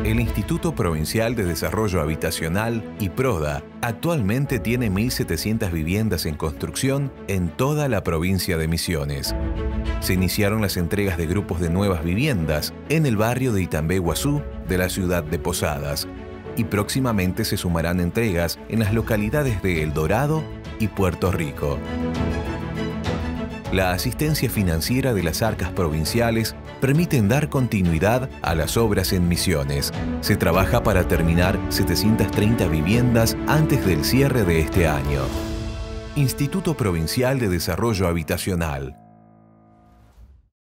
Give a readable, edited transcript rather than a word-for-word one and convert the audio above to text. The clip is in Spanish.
El Instituto Provincial de Desarrollo Habitacional, IPRODA, actualmente tiene 1.700 viviendas en construcción en toda la provincia de Misiones. Se iniciaron las entregas de grupos de nuevas viviendas en el barrio de Itambé Guazú de la ciudad de Posadas y próximamente se sumarán entregas en las localidades de El Dorado y Puerto Rico. La asistencia financiera de las arcas provinciales permiten dar continuidad a las obras en Misiones. Se trabaja para terminar 730 viviendas antes del cierre de este año. Instituto Provincial de Desarrollo Habitacional.